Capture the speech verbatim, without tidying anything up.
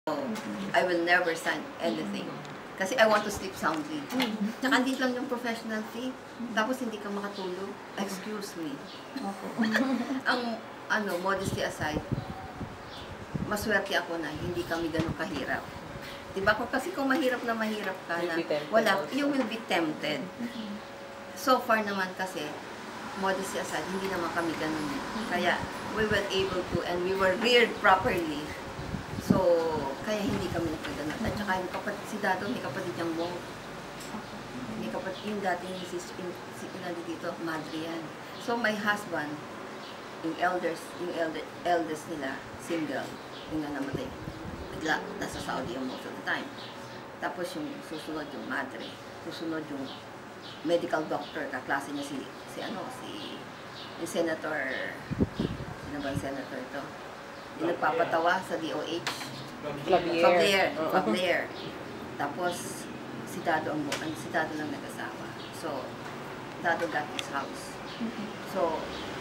I will never sign anything. Kasi I want to sleep soundly. Tsaka hindi lang yung professional fee. Tapos hindi ka makatulog. Excuse me. Ang, ano, modesty aside, maswerte ako na hindi kami ganun kahirap. Diba? Kasi kung mahirap na mahirap ka na, wala, you will be tempted. So far naman kasi, modesty aside, hindi naman kami ganun. Kaya, we were able to, and we were reared properly. So, kaya hindi kami nagkaganon. At saka yung kapatid, si Dado, may kapatid niyang wong. May kapatid, yung dating si, si, si dito, madre yan. So, my husband, yung elders, yung elder, eldest nila, single, yung na namatay. Bigla, nasa Saudi yung most of the time. Tapos yung susunod yung madre, susunod yung medical doctor, kaklase niya si, si ano, si, yung senator, sino ba yung senator ito? Yung nagpapatawa sa D O H. Flavier. Flavier. Flavier. Tapos, si Dado ang bukan, si Dado lang nag-asawa. So, Dado got his house. So,